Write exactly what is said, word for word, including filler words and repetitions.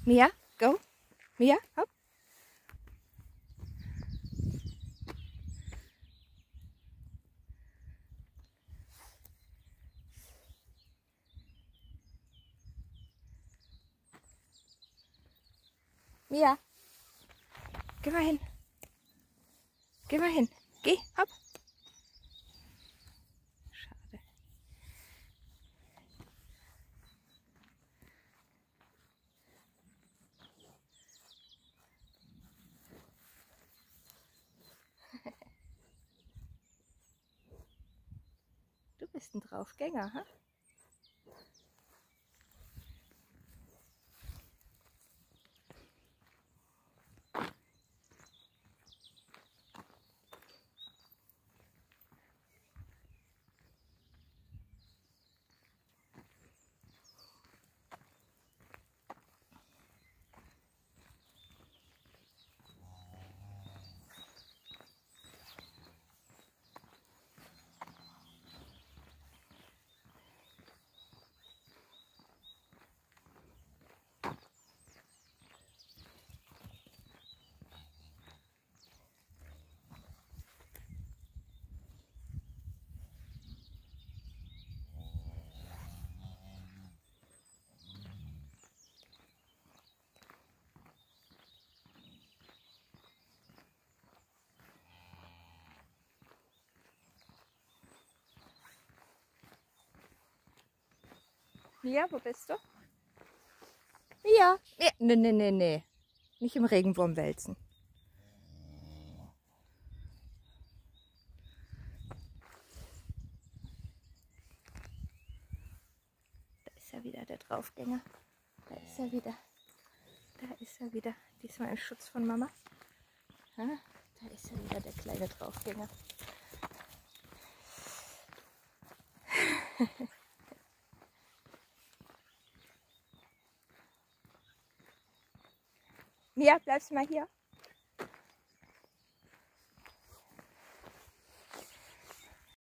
Mia, go. Mia, hopp. Mia, geh mal hin. Geh mal hin. Geh, hopp. Schade. Du bist ein Draufgänger, ha? Mia, wo bist du? Mia. Nee, nee, nee, nee. Nicht im Regenwurm wälzen. Da ist er wieder, der Draufgänger. Da ist er wieder. Da ist er wieder. Diesmal im Schutz von Mama. Ja, da ist er wieder, der kleine Draufgänger. Mia, bleibst du mal hier?